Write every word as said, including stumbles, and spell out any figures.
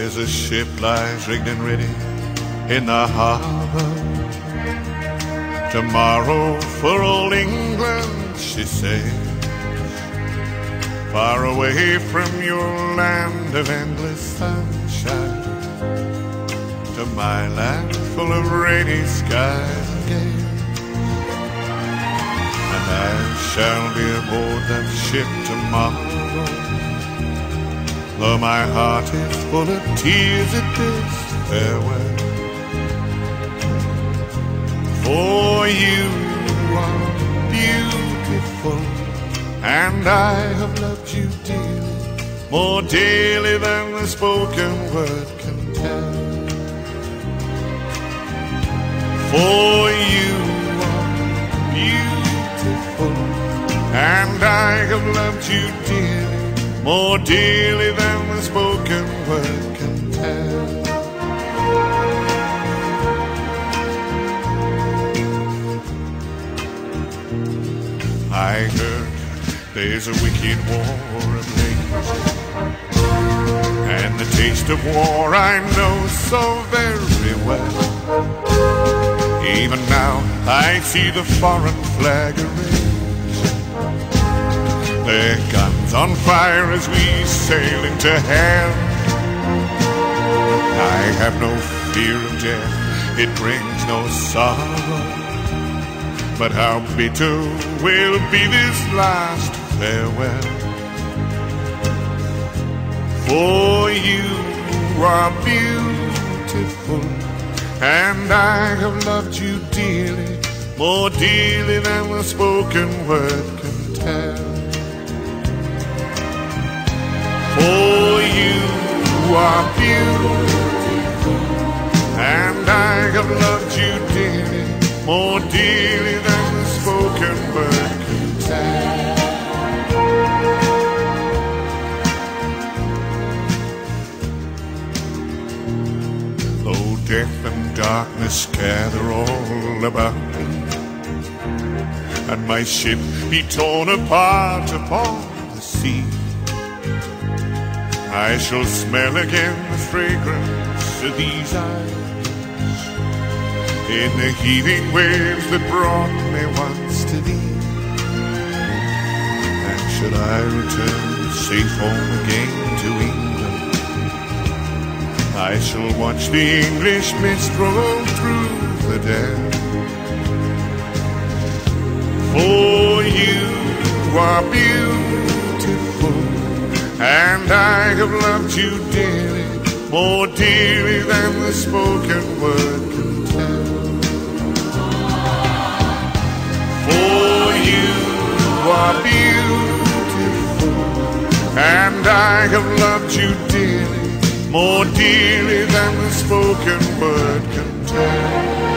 as a ship lies rigged and ready in the harbor. Tomorrow for old England she sails, far away from your land of endless sunshine, to my land full of rainy skies and gales. And I shall be aboard that ship tomorrow, though my heart is full of tears at this farewell. For you are beautiful, and I have loved you dearly, more dearly than the spoken word can tell. For you are beautiful, and I have loved you dearly, more dearly than the spoken word can tell. I heard there's a wicked war ablaze, and the taste of war I know so very well. Even now I see the foreign flag raise, their guns on fire as we sail into hell. I have no fear of death, it brings no sorrow, but how bitter will be this last farewell. For you are beautiful, and I have loved you dearly, more dearly than the spoken word can tell. For you are beautiful, and I have loved you dearly, more dearly than the spoken word can tell. Though death and darkness gather all about me, and my ship be torn apart upon the sea, I shall smell again the fragrance of these eyes in the heaving waves that brought me once to thee. And should I return safe home again to England, I shall watch the English mist roll through the dell. For you are beautiful, and I have loved you dearly, more dearly than the spoken word can tell. For you are beautiful, and I have loved you dearly, more dearly than the spoken word can tell.